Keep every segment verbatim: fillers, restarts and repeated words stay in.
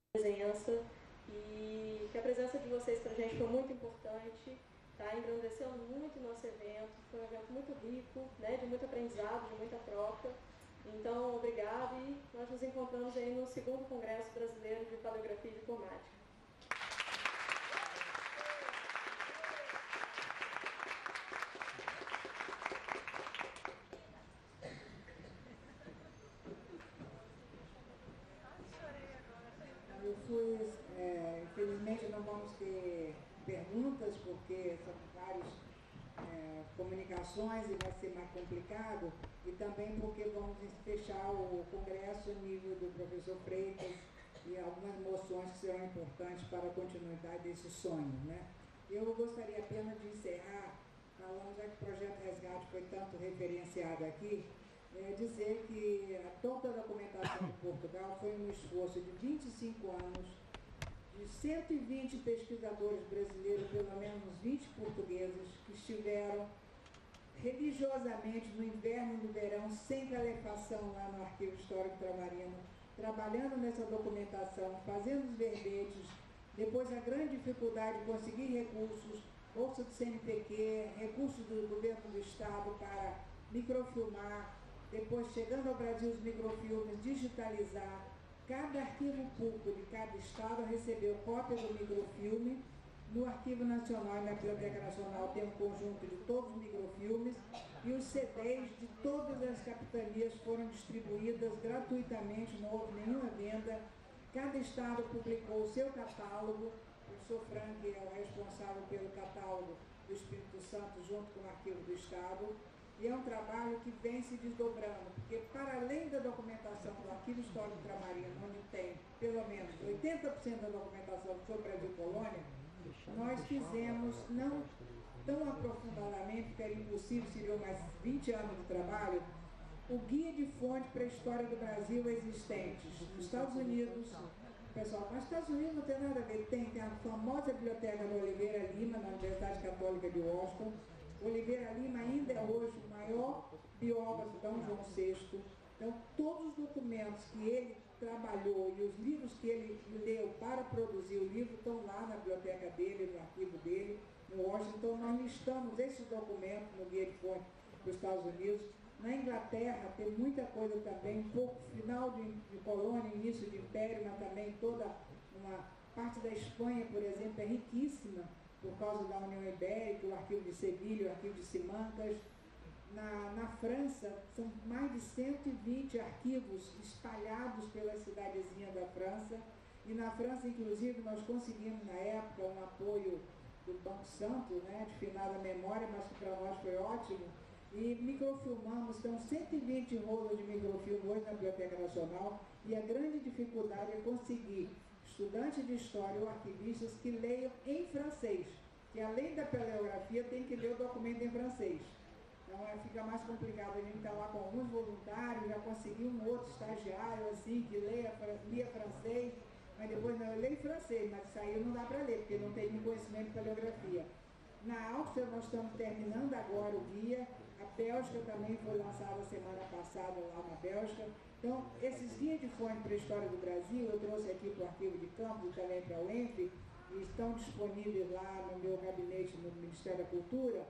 presença e que a presença de vocês para a gente foi muito importante, tá? Engrandeceu muito o nosso evento, foi um evento muito rico, né? De muito aprendizado, de muita troca. Então, obrigado e nós nos encontramos aí no segundo Congresso Brasileiro de Paleografia e Diplomática. Eu fui, é, infelizmente não vamos ter perguntas, porque são várias é, comunicações e vai ser mais complicado, e também porque vamos fechar o congresso no nível do professor Freitas e algumas moções que serão importantes para a continuidade desse sonho, né? Eu gostaria apenas de encerrar, falando, já que o projeto Resgate foi tanto referenciado aqui, É dizer que toda a documentação de Portugal foi um esforço de vinte e cinco anos, de cento e vinte pesquisadores brasileiros, pelo menos vinte portugueses, que estiveram religiosamente no inverno e no verão, sem calefação lá no Arquivo Histórico Tramarino, trabalhando nessa documentação, fazendo os verbetes, depois a grande dificuldade de conseguir recursos, bolsa do C N P Q, recursos do governo do Estado para microfilmar, depois chegando ao Brasil os microfilmes, digitalizar. Cada arquivo público de cada estado recebeu cópia do microfilme. No Arquivo Nacional e na Biblioteca Nacional tem um conjunto de todos os microfilmes e os C Ds de todas as capitanias foram distribuídas gratuitamente, não houve nenhuma venda. Cada estado publicou o seu catálogo. O professor Frank é o responsável pelo catálogo do Espírito Santo junto com o Arquivo do Estado. E é um trabalho que vem se desdobrando, porque para além da documentação do Arquivo Histórico Tramarino, onde tem pelo menos oitenta por cento da documentação sobre Brasil e Colônia, nós fizemos, não tão aprofundadamente, que era impossível, seriam mais vinte anos de trabalho, o guia de fonte para a história do Brasil existentes nos Estados Unidos. Pessoal, mas Estados Unidos não tem nada a ver, tem, tem a famosa biblioteca da Oliveira Lima, na Universidade Católica de Washington. Oliveira Lima ainda é hoje o maior biógrafo de Dom João sexto. Então, todos os documentos que ele trabalhou e os livros que ele leu para produzir o livro estão lá na biblioteca dele, no arquivo dele, no Washington. Então, nós listamos esses documentos no guia de fonte dos Estados Unidos. Na Inglaterra tem muita coisa também, um pouco final de, de colônia, início de império, mas também toda uma parte da Espanha, por exemplo, é riquíssima, por causa da União Ibérica, o Arquivo de Sevilha, o Arquivo de Simancas. Na, na França, são mais de cento e vinte arquivos espalhados pela cidadezinha da França. E na França, inclusive, nós conseguimos, na época, um apoio do Banco Santo, né, de finada memória, mas que para nós foi ótimo. E microfilmamos, então, cento e vinte rolos de microfilme hoje na Biblioteca Nacional. E a grande dificuldade é conseguir estudantes de história ou arquivistas que leiam em francês, que além da paleografia tem que ler o documento em francês. Então é, fica mais complicado. A gente está lá com alguns voluntários, já consegui um outro estagiário assim que leia, lia francês, mas depois não, eu leio francês, mas isso aí não dá para ler, porque não tem conhecimento de paleografia. Na Áustria nós estamos terminando agora o guia, a Bélgica também foi lançada semana passada lá na Bélgica. Então, esses guias de fonte para a história do Brasil, eu trouxe aqui para o Arquivo de Campos e também para o ENF, e estão disponíveis lá no meu gabinete no Ministério da Cultura.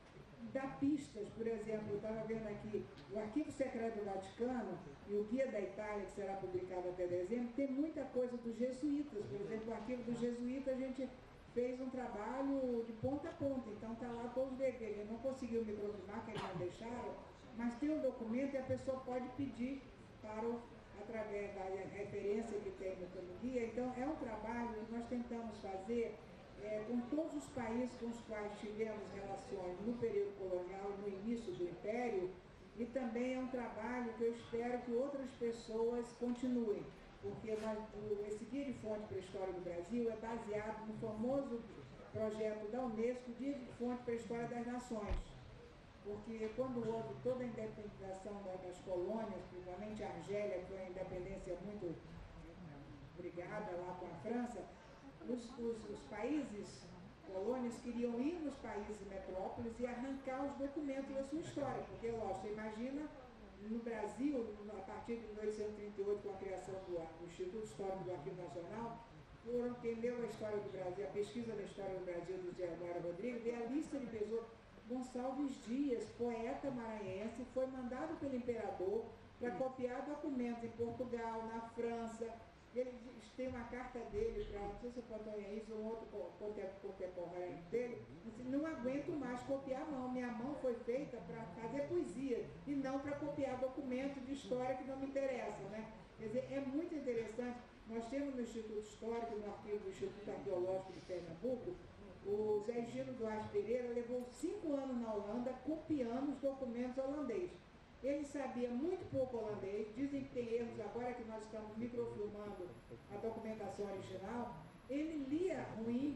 Dá pistas, por exemplo, eu estava vendo aqui, o Arquivo Secreto do Vaticano e o Guia da Itália, que será publicado até dezembro, tem muita coisa dos jesuítas. Por exemplo, o Arquivo dos Jesuítas, a gente fez um trabalho de ponta a ponta, então está lá todos os deveres. Ele não conseguiu microfilmar, que eles não deixaram, mas tem um documento e a pessoa pode pedir para o, através da referência que tem no, no guia. Então é um trabalho que nós tentamos fazer é, com todos os países com os quais tivemos relações no período colonial e no início do Império, e também é um trabalho que eu espero que outras pessoas continuem, porque nós, o, esse Guia de Fonte para a História do Brasil é baseado no famoso projeto da Unesco, Guia de Fonte para a História das Nações. Porque quando houve toda a independização das colônias, principalmente a Argélia, que foi uma independência muito brigada lá com a França, os, os, os países colônias queriam ir nos países metrópoles e arrancar os documentos da sua história, porque, lógico, você imagina no Brasil, a partir de mil oitocentos e trinta e oito, com a criação do, do Instituto Histórico do Arquivo Nacional, foram, quem leu a história do Brasil, a pesquisa da história do Brasil do Zé Agora Rodrigues, e a lista de pessoas, Gonçalves Dias, poeta maranhense, foi mandado pelo imperador para copiar documentos em Portugal, na França. Ele tem uma carta dele, para, não sei se eu contaria isso, um outro contemporâneo dele, assim, não aguento mais copiar a mão, minha mão foi feita para fazer poesia e não para copiar documentos de história que não me interessam, né? Quer dizer, é muito interessante. Nós temos no Instituto Histórico, no arquivo do Instituto Arqueológico de Pernambuco, o Zé Gino Duarte Pereira levou cinco anos na Holanda copiando os documentos holandeses. Ele sabia muito pouco holandês, dizem que tem erros agora que nós estamos microfilmando a documentação original. Ele lia ruim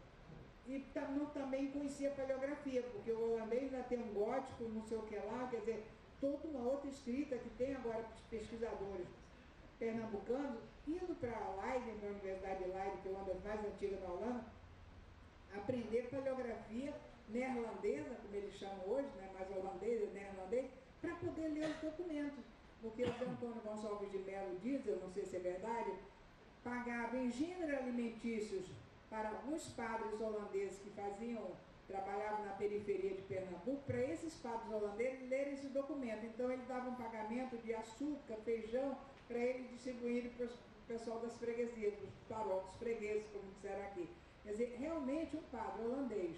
e não, também conhecia paleografia, porque o holandês ainda tem um gótico, não sei o que lá, quer dizer, toda uma outra escrita que tem agora os pesquisadores pernambucanos, indo para Leiden, para a Universidade de Leiden, que é uma das mais antigas na Holanda, aprender paleografia neerlandesa, como eles chamam hoje, né, mais holandês e neerlandês, para poder ler os documentos. Porque o Zé Antônio Gonçalves de Melo diz, eu não sei se é verdade, pagava em gênero alimentícios para alguns padres holandeses que faziam, trabalhavam na periferia de Pernambuco, para esses padres holandeses lerem esse documento. Então ele dava um pagamento de açúcar, feijão, para eles distribuírem para o pessoal das freguesias, para os paróquios fregueses, como disseram aqui. Quer dizer, realmente um padre holandês,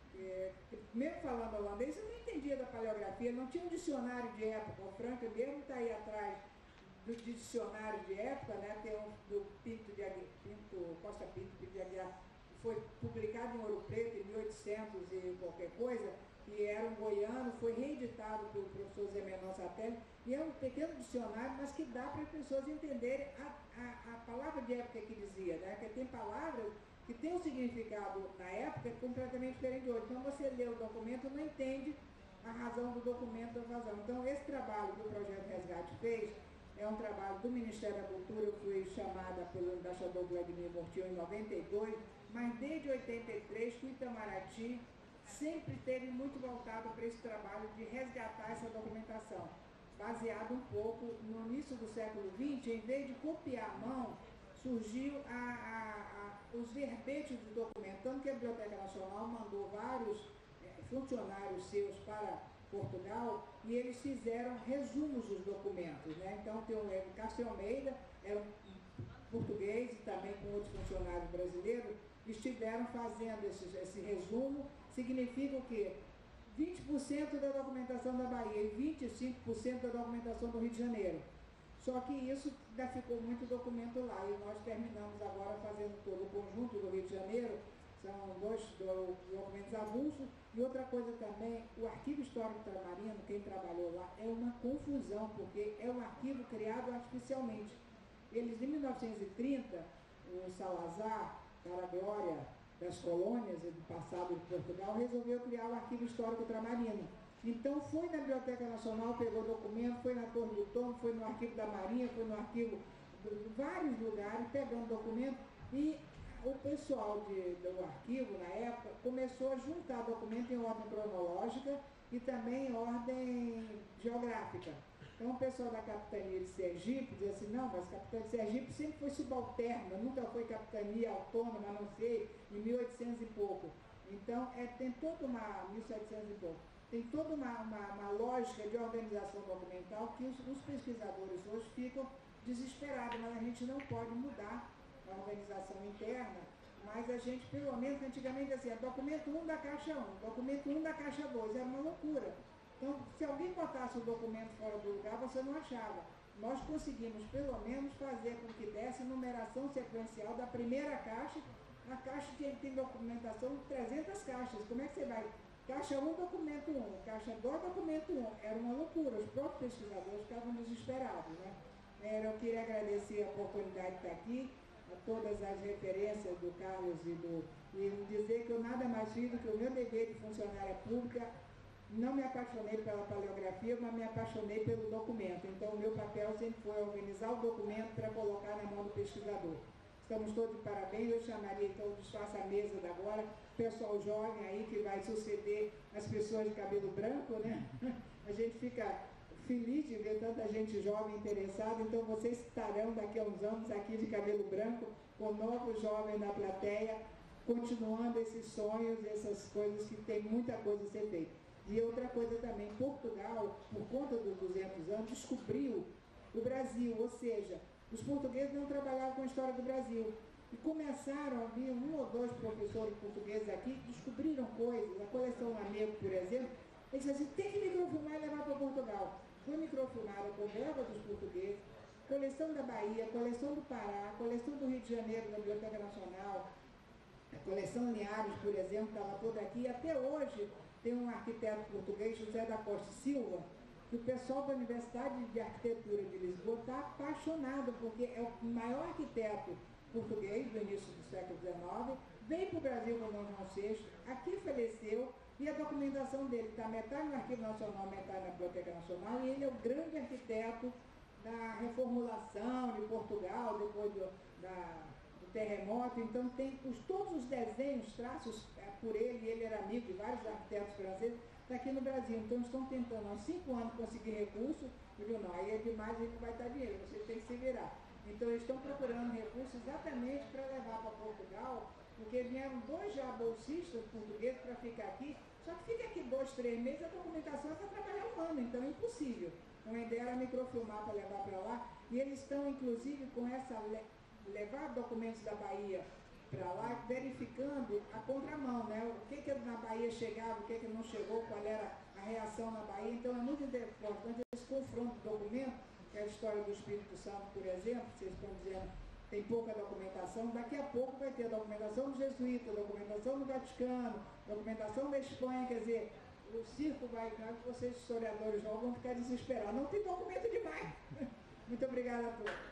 É, mesmo falando holandês, eu não entendia da paleografia, não tinha um dicionário de época. O Franca mesmo está aí atrás do dicionário de época, né? Tem um do Pinto de Aguiar, Pinto, Costa Pinto, Pinto de Aguiar, que foi publicado em Ouro Preto em mil e oitocentos e qualquer coisa, que era um goiano, foi reeditado pelo professor Zé Menon Satelli, e é um pequeno dicionário, mas que dá para as pessoas entenderem a, a, a palavra de época que dizia, né? Porque tem palavras que tem um significado na época completamente diferente de hoje. Então você lê o documento e não entende a razão do documento da razão. Então esse trabalho que o Projeto Resgate fez é um trabalho do Ministério da Cultura. Eu fui chamada pelo embaixador Vladimir Mortil em noventa e dois, mas desde oitenta e três que o Itamaraty sempre esteve muito voltado para esse trabalho de resgatar essa documentação, baseado um pouco no início do século vinte, em vez de copiar à mão, surgiu a, a, a, os verbetes do documento, tanto que a Biblioteca Nacional mandou vários é, funcionários seus para Portugal e eles fizeram resumos dos documentos, né? Então tem o Cássio Almeida, era um português e também com outros funcionários brasileiros, estiveram fazendo esse, esse resumo. Significa o quê? vinte por cento da documentação da Bahia e vinte e cinco por cento da documentação do Rio de Janeiro. Só que isso ainda ficou muito documento lá, e nós terminamos agora fazendo todo o conjunto do Rio de Janeiro, são dois documentos avulsos, e outra coisa também, o Arquivo Histórico Tramarino, quem trabalhou lá, é uma confusão, porque é um arquivo criado artificialmente. Eles, em mil novecentos e trinta, o Salazar, para a glória das colônias e do passado de Portugal, resolveu criar o Arquivo Histórico Tramarino. Então foi na Biblioteca Nacional, pegou documento, foi na Torre do Tom, foi no Arquivo da Marinha, foi no arquivo de vários lugares, pegando documento, e o pessoal de, do arquivo, na época, começou a juntar documento em ordem cronológica e também em ordem geográfica. Então o pessoal da capitania de Sergipe dizia assim, não, mas a capitania de Sergipe sempre foi subalterna, nunca foi capitania autônoma, a não ser em mil e oitocentos e pouco. Então é, tem toda uma, mil e setecentos e pouco, tem toda uma, uma, uma lógica de organização documental que os, os pesquisadores hoje ficam desesperados, mas a gente não pode mudar a organização interna, mas a gente, pelo menos, antigamente, assim, documento um da caixa um, documento um da caixa dois, era uma loucura. Então, se alguém botasse o documento fora do lugar, você não achava. Nós conseguimos, pelo menos, fazer com que desse numeração sequencial da primeira caixa. A caixa tem, tem documentação de trezentas caixas. Como é que você vai? Caixa um, documento um. Caixa dois, documento um. Era uma loucura. Os próprios pesquisadores ficavam desesperados, né? Eu queria agradecer a oportunidade de estar aqui, a todas as referências do Carlos e do... e dizer que eu nada mais fiz do que o meu dever de funcionária pública. Não me apaixonei pela paleografia, mas me apaixonei pelo documento. Então, o meu papel sempre foi organizar o documento para colocar na mão do pesquisador. Estamos todos de parabéns. Eu chamaria, então, o desfaça a mesa da agora, pessoal jovem aí que vai suceder as pessoas de cabelo branco, né? A gente fica feliz de ver tanta gente jovem interessada, então vocês estarão daqui a uns anos aqui de cabelo branco, com novos jovens na plateia, continuando esses sonhos, essas coisas que tem muita coisa a ser feita. E outra coisa também, Portugal, por conta dos duzentos anos, descobriu o Brasil, ou seja, os portugueses não trabalhavam com a história do Brasil. E começaram a vir um ou dois professores portugueses aqui, descobriram coisas, a coleção Lamego, por exemplo, eles diziam, tem que microfilmar e levar para Portugal. Foi microfilmada com verba dos portugueses, coleção da Bahia, coleção do Pará, coleção do Rio de Janeiro, da Biblioteca Nacional, a coleção Linhares, por exemplo, estava toda aqui. Até hoje tem um arquiteto português, José da Costa Silva, que o pessoal da Universidade de Arquitetura de Lisboa está apaixonado, porque é o maior arquiteto português do início do século dezenove, veio para o Brasil com o Dom João sexto, aqui faleceu, e a documentação dele está metade no Arquivo Nacional, metade na Biblioteca Nacional, e ele é o grande arquiteto da reformulação de Portugal, depois do, da, do terremoto. Então tem os, todos os desenhos, traços é, por ele, ele era amigo de vários arquitetos franceses, está aqui no Brasil. Então estão tentando há cinco anos conseguir recurso, e viu, não, aí é demais, a gente não vai dar dinheiro, você tem que se virar. Então eles estão procurando recursos exatamente para levar para Portugal, porque vieram dois já bolsistas portugueses para ficar aqui, só que fica aqui dois, três meses, a documentação é para trabalhar um ano, então é impossível. Então a ideia era microfilmar para levar para lá, e eles estão inclusive com essa, levar documentos da Bahia para lá, verificando a contramão, né? O que que na Bahia chegava, o que que não chegou, qual era a reação na Bahia. Então é muito importante esse confronto de documento, que é a história do Espírito Santo, por exemplo, vocês estão dizendo, tem pouca documentação, daqui a pouco vai ter documentação do jesuíta, documentação do Vaticano, documentação da Espanha, quer dizer, o circo vai, vocês historiadores vão ficar desesperados, não tem documento demais. Muito obrigada a todos.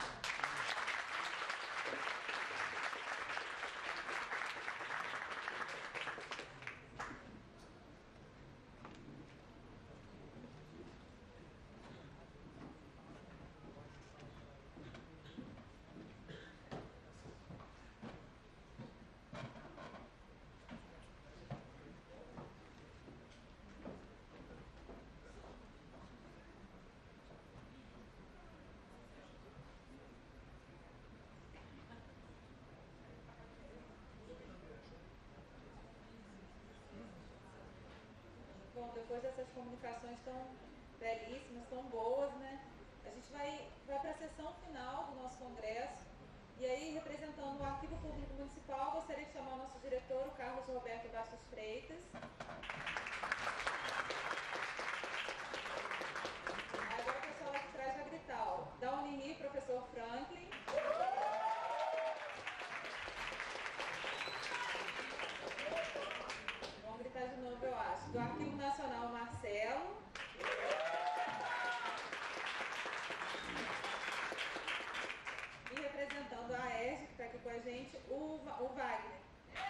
Bom, depois dessas comunicações tão belíssimas, tão boas, né? A gente vai, vai para a sessão final do nosso congresso. E aí, representando o Arquivo Público Municipal, gostaria de chamar o nosso diretor, o Carlos Roberto Bastos Freitas. Agora o pessoal aqui atrás vai gritar, ó. Dá um nini, professor Franklin. Vamos gritar de novo, eu acho. Do Arquivo Nacional, Marcelo. E representando a Aérgia, que está aqui com a gente, o, o Wagner.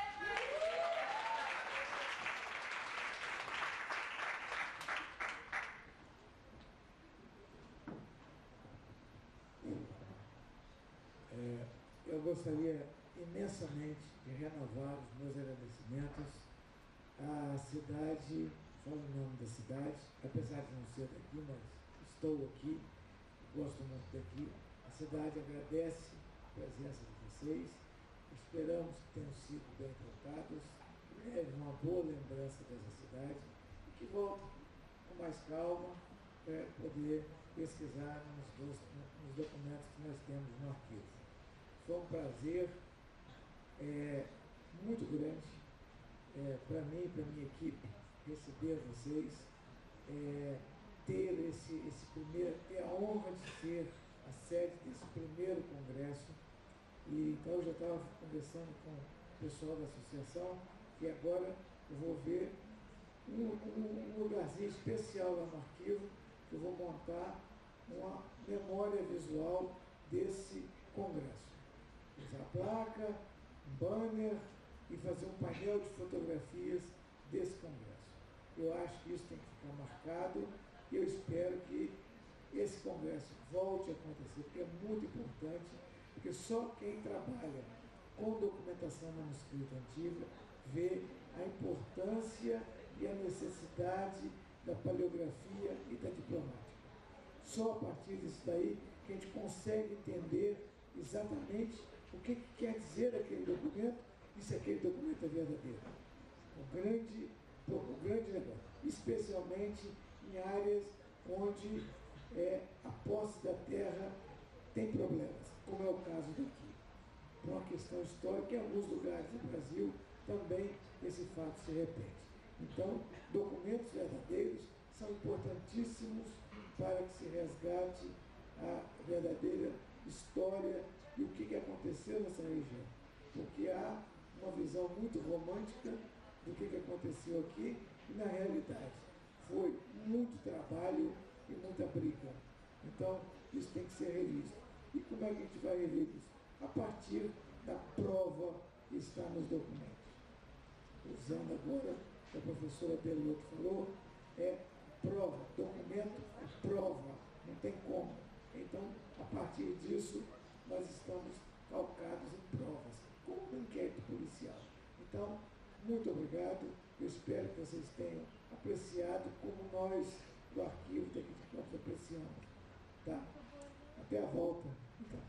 É, eu gostaria imensamente de renovar os meus agradecimentos à cidade, falo o nome da cidade, apesar de não ser daqui, mas estou aqui, gosto muito daqui. A cidade agradece a presença de vocês, esperamos que tenham sido bem tratados, leve uma boa lembrança dessa cidade e que voltem com mais calma para poder pesquisar nos, nos documentos que nós temos no arquivo. Foi um prazer é, muito grande é, para mim e para a minha equipe receber vocês, é, ter esse, esse primeiro, ter a honra de ser a sede desse primeiro congresso. E então eu já estava conversando com o pessoal da associação que agora eu vou ver um, um, um lugarzinho especial lá no arquivo, que eu vou montar uma memória visual desse congresso. Usar placa, um banner e fazer um painel de fotografias desse congresso. Eu acho que isso tem que ficar marcado e eu espero que esse congresso volte a acontecer, porque é muito importante, porque só quem trabalha com documentação manuscrita antiga vê a importância e a necessidade da paleografia e da diplomática. Só a partir disso daí que a gente consegue entender exatamente o que, que quer dizer aquele documento e se aquele documento é verdadeiro. O grande, o grande negócio, especialmente em áreas onde é, a posse da terra tem problemas, como é o caso daqui. Por uma questão histórica, em alguns lugares do Brasil também esse fato se repete. Então, documentos verdadeiros são importantíssimos para que se resgate a verdadeira história e o que, que aconteceu nessa região. Porque há uma visão muito romântica do que, que aconteceu aqui e, na realidade, foi muito trabalho e muita briga. Então, isso tem que ser revisto. E como é que a gente vai rever isso? A partir da prova que está nos documentos. Usando agora o que a professora Delotto falou, é prova, documento é prova, não tem como. Então, a partir disso, nós estamos calcados em provas, como um inquérito policial. Então, muito obrigado, eu espero que vocês tenham apreciado como nós do arquivo daqui de Campos apreciamos. Tá? Até a volta. Então.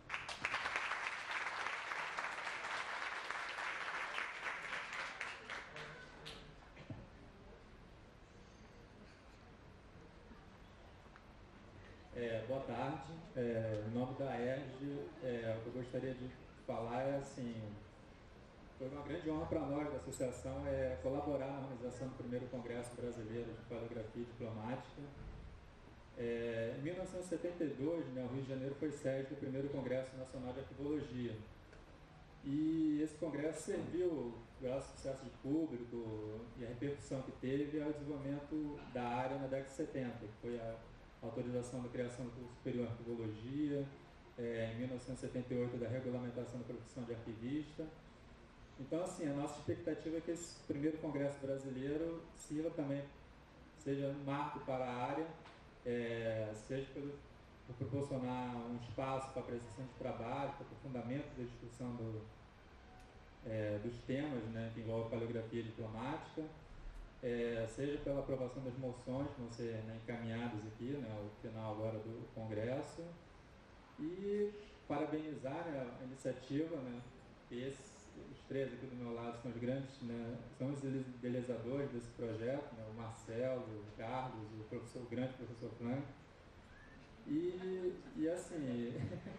É, boa tarde, é, em nome da E R G, é, o que eu gostaria de falar é assim, foi uma grande honra para nós da associação é, colaborar na organização do primeiro Congresso Brasileiro de Paleografia Diplomática. É, em mil novecentos e setenta e dois, né, o Rio de Janeiro foi sede do primeiro Congresso Nacional de Arquivologia. E esse congresso serviu, graças ao sucesso de público e a repercussão que teve, ao desenvolvimento da área na década de setenta, que foi a autorização da criação do curso superior de arquivologia, é, em mil novecentos e setenta e oito da regulamentação da profissão de arquivista. Então, assim, a nossa expectativa é que esse primeiro congresso brasileiro sirva também, seja um marco para a área, é, seja por, por proporcionar um espaço para a apreciação de trabalho, para o aprofundamento da discussão do, é, dos temas, né, que envolvem paleografia diplomática, É, seja pela aprovação das moções que vão ser, né, encaminhadas aqui, né, ao final agora do Congresso, e parabenizar, né, a iniciativa, né, esses, os três aqui do meu lado são os grandes, né, são os idealizadores desse projeto, né, o Marcelo, o Carlos, o, professor, o grande professor Frank, e, e assim,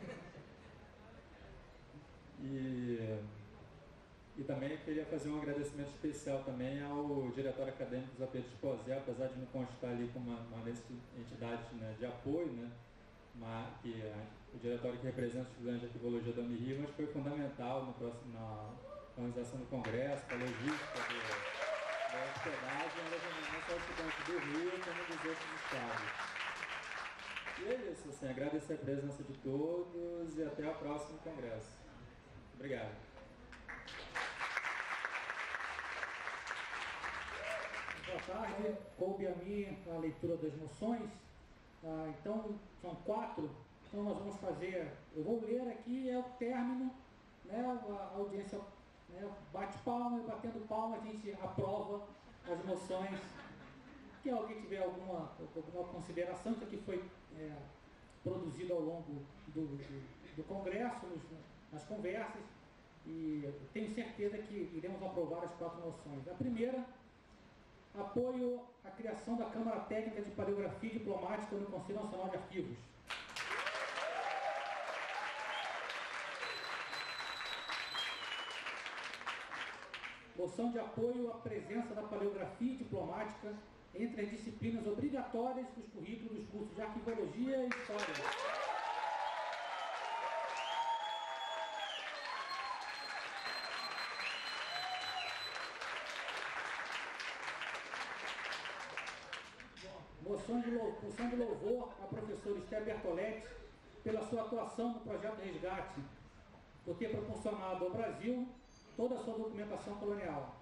e... E também queria fazer um agradecimento especial também ao diretório acadêmico José Pedro Esposel, apesar de não constar ali como uma, uma entidade, né, de apoio, né, uma, que é o diretório que representa os estudantes de arquivologia da Unirio, mas foi fundamental no próximo, na organização do congresso, para a logística do, da hospedagem, não só estudantes do Rio, como dos outros estados. E é isso, assim, agradecer a presença de todos e até o próximo congresso. Obrigado. Boa tarde, coube a mim a leitura das moções, ah, então são quatro, então nós vamos fazer, eu vou ler aqui, é o término, né, a audiência, né, bate palma e batendo palma a gente aprova as moções. Que alguém tiver alguma, alguma consideração, isso aqui foi é, produzido ao longo do, do, do Congresso, nos, nas conversas, e tenho certeza que iremos aprovar as quatro moções. A primeira, apoio à criação da Câmara Técnica de Paleografia Diplomática no Conselho Nacional de Arquivos. Moção de apoio à presença da paleografia diplomática entre as disciplinas obrigatórias dos currículos dos cursos de Arquivologia e História. Moção de, louvor, moção de louvor à professora Esther Bertoletti pela sua atuação no projeto Resgate, por ter proporcionado ao Brasil toda a sua documentação colonial.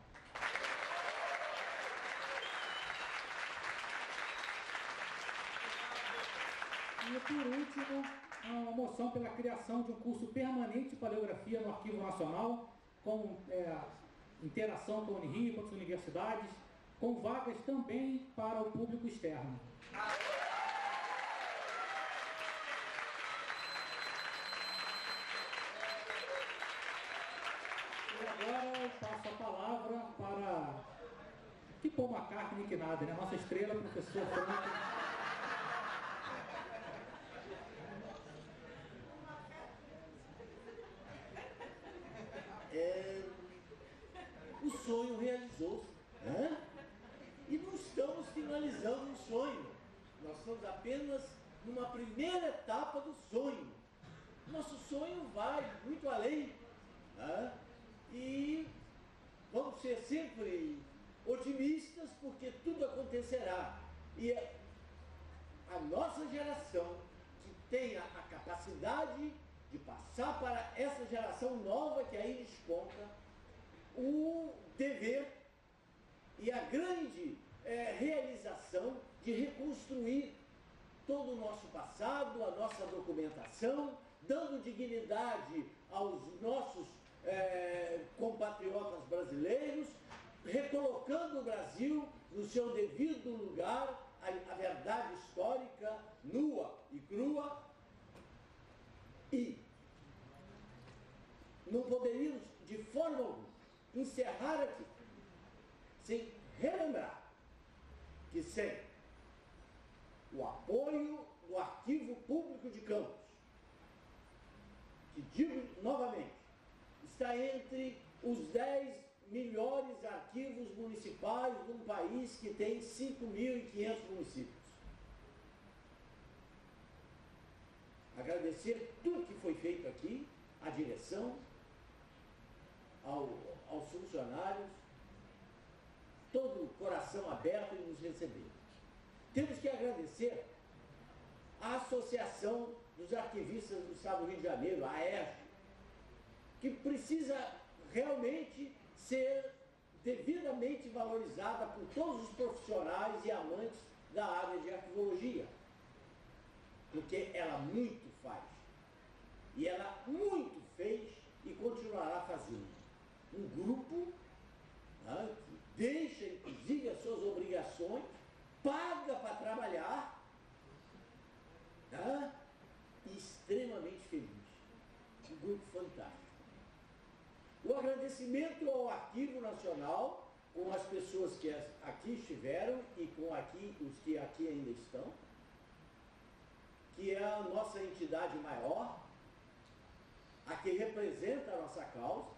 E, por último, uma moção pela criação de um curso permanente de paleografia no Arquivo Nacional, com é, interação com a Unirio, com as universidades, com vagas também para o público externo. Que Paul McCartney que nada, né? Nossa estrela, professor Franklin. É, o sonho realizou-se, né? E não estamos finalizando o sonho. Nós estamos apenas numa primeira etapa do sonho. Nosso sonho vai muito além, né? E vamos ser sempre otimistas, porque tudo acontecerá. E é a nossa geração que tenha a capacidade de passar para essa geração nova que aí desponta o dever e a grande é, realização de reconstruir todo o nosso passado, a nossa documentação, dando dignidade aos nossos é, compatriotas brasileiros, recolocando o Brasil no seu devido lugar, a, a verdade histórica nua e crua. E não poderíamos, de forma alguma, encerrar aqui sem relembrar que sem o apoio do Arquivo Público de Campos, que digo novamente, está entre os dez melhores arquivos municipais de um país que tem cinco mil e quinhentos municípios. Agradecer tudo que foi feito aqui, à direção, ao, aos funcionários, todo o coração aberto em nos receber. Temos que agradecer à Associação dos Arquivistas do Estado do Rio de Janeiro, a AERJ, que precisa realmente ser devidamente valorizada por todos os profissionais e amantes da área de arquivologia, porque ela muito faz, e ela muito fez e continuará fazendo. Um grupo, né, que deixa inclusive as suas obrigações, paga para trabalhar, né, e extremamente feliz. Um grupo fantástico. O agradecimento ao Arquivo Nacional, com as pessoas que aqui estiveram e com aqui, os que aqui ainda estão, que é a nossa entidade maior, a que representa a nossa causa,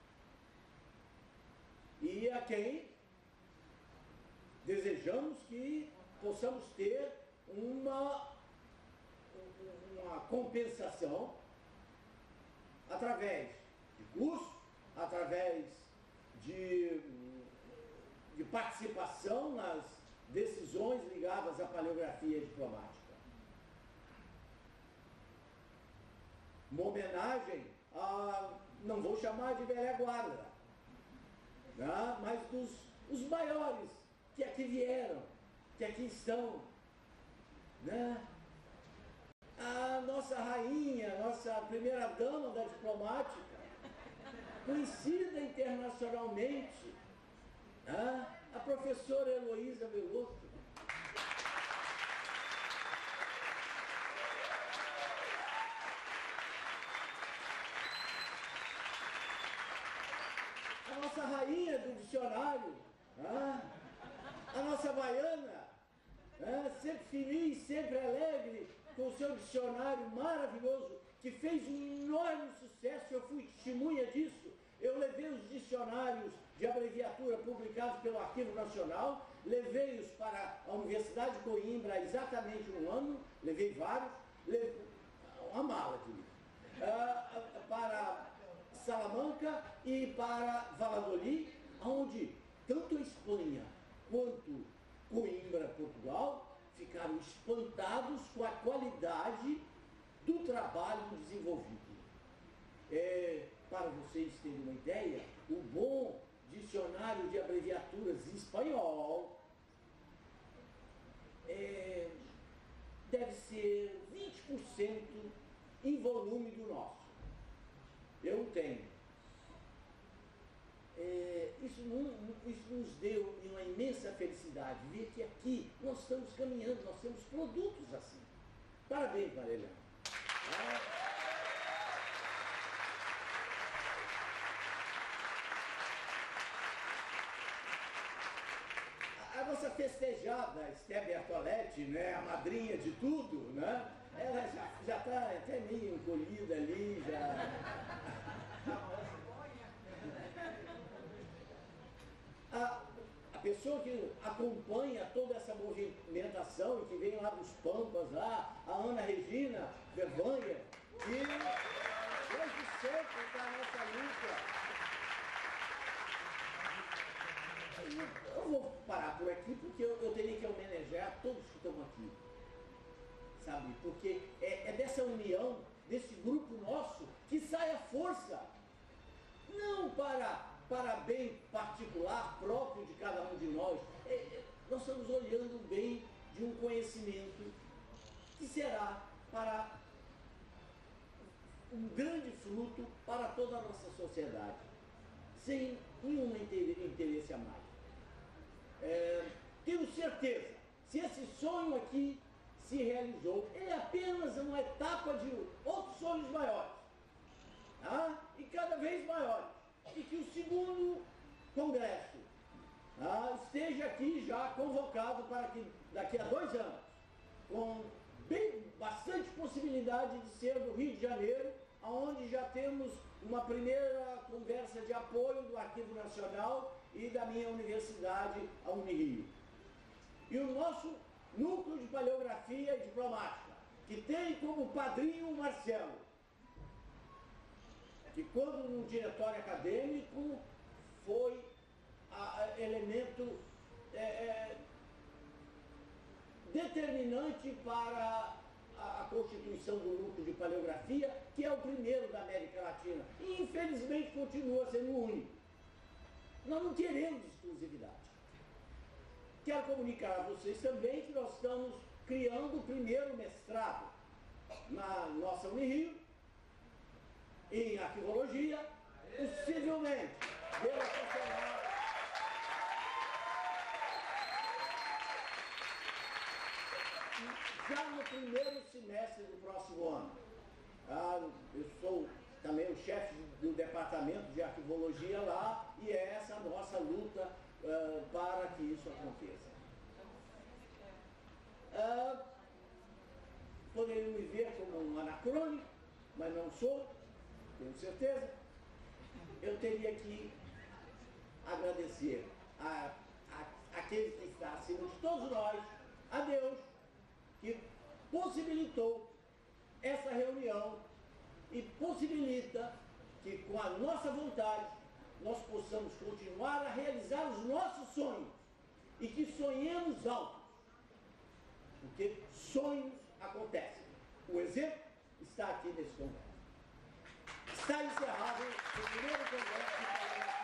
e a quem desejamos que possamos ter uma, uma compensação através de curso, através de, de participação nas decisões ligadas à paleografia diplomática. Uma homenagem a, não vou chamar de velha guarda, né, mas dos os maiores que aqui vieram, que aqui estão, né? A nossa rainha, nossa primeira dama da diplomática, conhecida internacionalmente, né? A professora Heloísa Veloso. A nossa rainha do dicionário, né? A nossa baiana, né? Sempre feliz, sempre alegre, com o seu dicionário maravilhoso, que fez um enorme sucesso, eu fui testemunha disso. Eu levei os dicionários de abreviatura publicados pelo Arquivo Nacional, levei-os para a Universidade de Coimbra há exatamente um ano, levei vários, levei uma mala de livro, uh, para Salamanca e para Valladolid, onde tanto a Espanha quanto Coimbra, Portugal, ficaram espantados com a qualidade do trabalho desenvolvido. É, para vocês terem uma ideia, o bom dicionário de abreviaturas em espanhol é, deve ser vinte por cento em volume do nosso. Eu tenho. É, isso, não, isso nos deu uma imensa felicidade, ver que aqui nós estamos caminhando, nós temos produtos assim. Parabéns, Marilena. É. festejada Esther Bertoletti, né, a madrinha de tudo, né, ela já está até meio encolhida ali, já... A, a pessoa que acompanha toda essa movimentação e que vem lá dos Pampas, lá, a Ana Regina Vervanha, que desde sempre está nessa luta. Eu vou parar por aqui porque eu, eu teria que homenagear todos que estão aqui, sabe? Porque é, é dessa união, desse grupo nosso, que sai a força, não para, para bem particular, próprio de cada um de nós. É, é, nós estamos olhando o bem de um conhecimento que será para um grande fruto para toda a nossa sociedade, sem nenhum interesse a mais. É, tenho certeza, se esse sonho aqui se realizou, ele é apenas uma etapa de outros sonhos maiores, tá? E cada vez maiores, e que o segundo congresso, tá, esteja aqui já convocado para que daqui a dois anos, com bem, bastante possibilidade de ser no Rio de Janeiro, onde já temos uma primeira conversa de apoio do Arquivo Nacional e da minha universidade, a Unirio. E o nosso núcleo de paleografia e diplomática, que tem como padrinho o Marcelo, que quando no diretório acadêmico foi a, a elemento é, é, determinante para a, a constituição do núcleo de paleografia, que é o primeiro da América Latina, e infelizmente continua sendo o único. Nós não queremos exclusividade. Quero comunicar a vocês também que nós estamos criando o primeiro mestrado na nossa Unirio, em arquivologia, possivelmente pela sociedade. Já no primeiro semestre do próximo ano. Ah, eu sou também o chefe do departamento de arquivologia lá, e é essa a nossa luta uh, para que isso aconteça. Uh, poderiam me ver como um anacrônico, mas não sou, tenho certeza. Eu teria que agradecer a, a, aquele que está acima de todos nós, a Deus, que possibilitou essa reunião e possibilita que, com a nossa vontade, nós possamos continuar a realizar os nossos sonhos e que sonhemos alto, porque sonhos acontecem. O exemplo está aqui nesse congresso. Está encerrado o primeiro congresso de paleografia.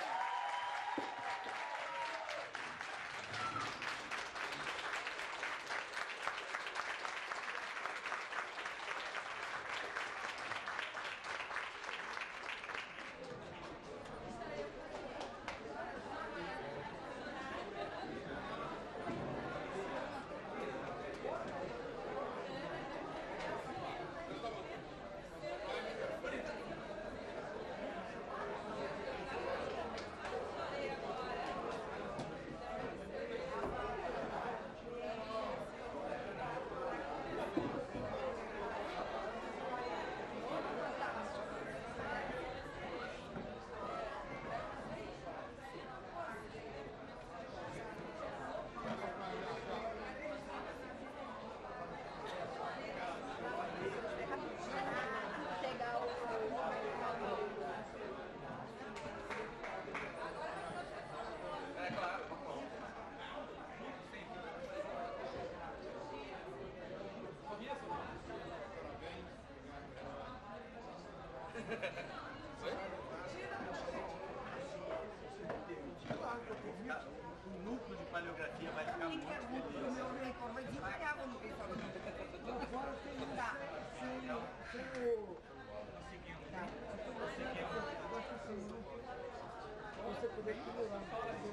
O núcleo de paleografia vai ficar muito feliz. Vai devagar quando vem falando. Agora tem que dar sem o... Tá, conseguindo. Você poder figurar.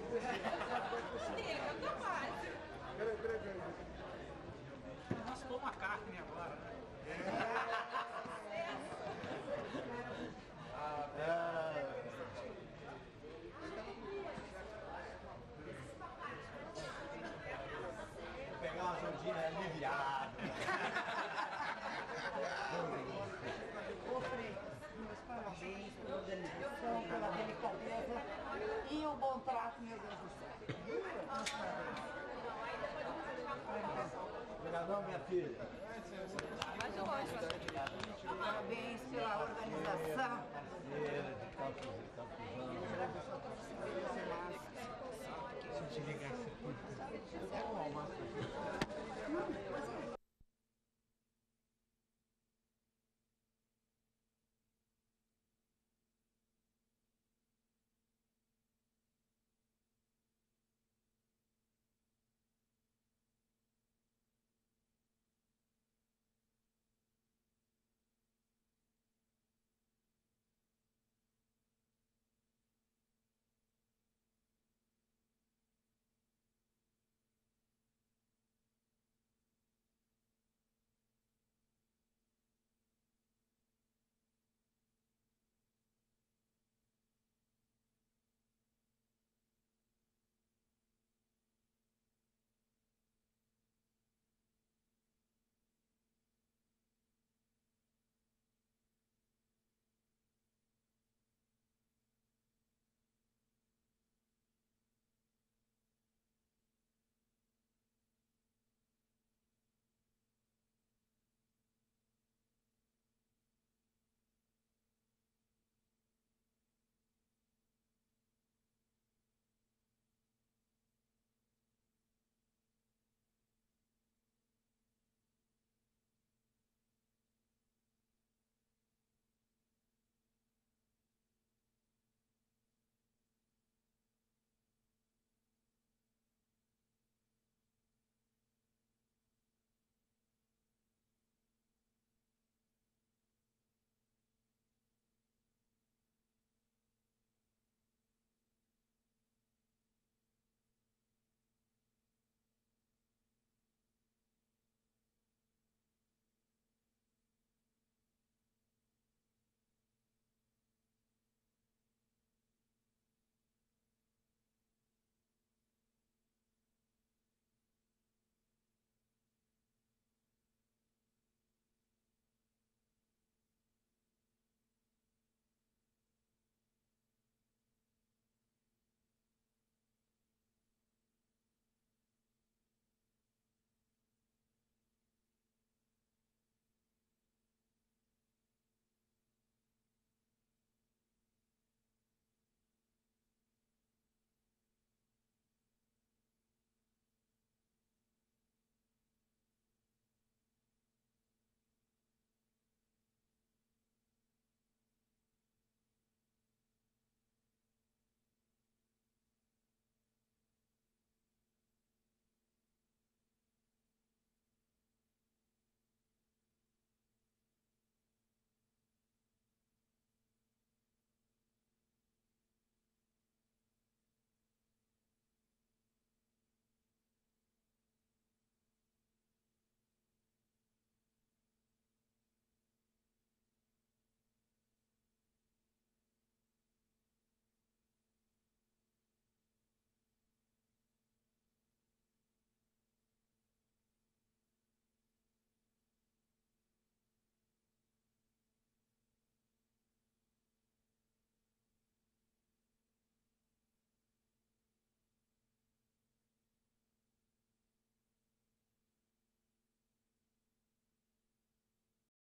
Eu tô fácil. Peraí, peraí, peraí. Nós tomamos a carne agora, né? o bom trato, meu Deus do céu. Obrigadão, minha filha. Parabéns pela organização. Prazer de estar Se te ligar, você